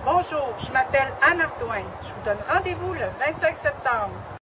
Bonjour, je m'appelle Anne Ardouin. Je vous donne rendez-vous le 25 septembre.